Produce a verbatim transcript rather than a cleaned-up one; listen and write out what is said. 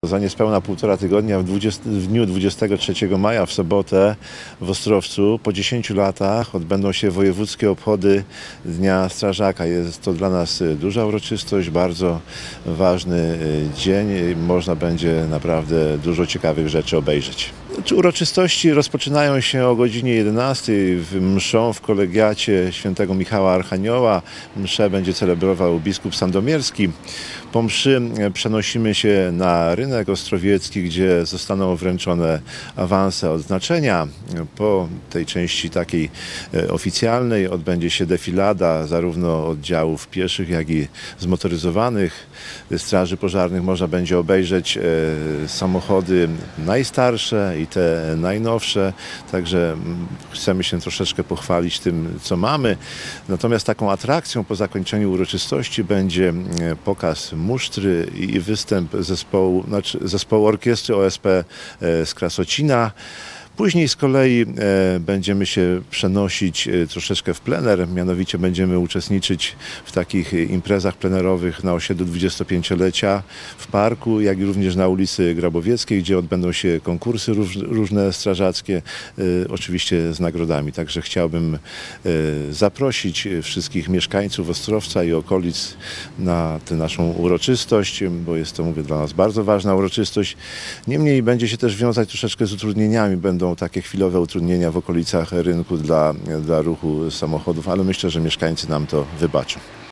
Za niespełna półtora tygodnia, w, dwudziestym, w dniu dwudziestego trzeciego maja, w sobotę w Ostrowcu, po dziesięciu latach odbędą się wojewódzkie obchody Dnia Strażaka. Jest to dla nas duża uroczystość, bardzo ważny dzień. Można będzie naprawdę dużo ciekawych rzeczy obejrzeć. Uroczystości rozpoczynają się o godzinie jedenastej w mszą w kolegiacie świętego Michała Archanioła. Mszę będzie celebrował biskup sandomierski. Po mszy przenosimy się na rynek ostrowiecki, gdzie zostaną wręczone awanse odznaczenia. Po tej części takiej oficjalnej odbędzie się defilada zarówno oddziałów pieszych, jak i zmotoryzowanych straży pożarnych. Można będzie obejrzeć samochody najstarsze i te najnowsze, także chcemy się troszeczkę pochwalić tym, co mamy. Natomiast taką atrakcją po zakończeniu uroczystości będzie pokaz musztry i występ zespołu, znaczy zespołu orkiestry O S P z Krasocina. Później z kolei e, będziemy się przenosić e, troszeczkę w plener, mianowicie będziemy uczestniczyć w takich imprezach plenerowych na osiedlu dwudziestopięciolecia w parku, jak i również na ulicy Grabowieckiej, gdzie odbędą się konkursy róż, różne strażackie, e, oczywiście z nagrodami. Także chciałbym e, zaprosić wszystkich mieszkańców Ostrowca i okolic na tę naszą uroczystość, bo jest to, mówię, dla nas bardzo ważna uroczystość. Niemniej będzie się też wiązać troszeczkę z utrudnieniami. Będą takie chwilowe utrudnienia w okolicach rynku dla, dla ruchu samochodów, ale myślę, że mieszkańcy nam to wybaczą.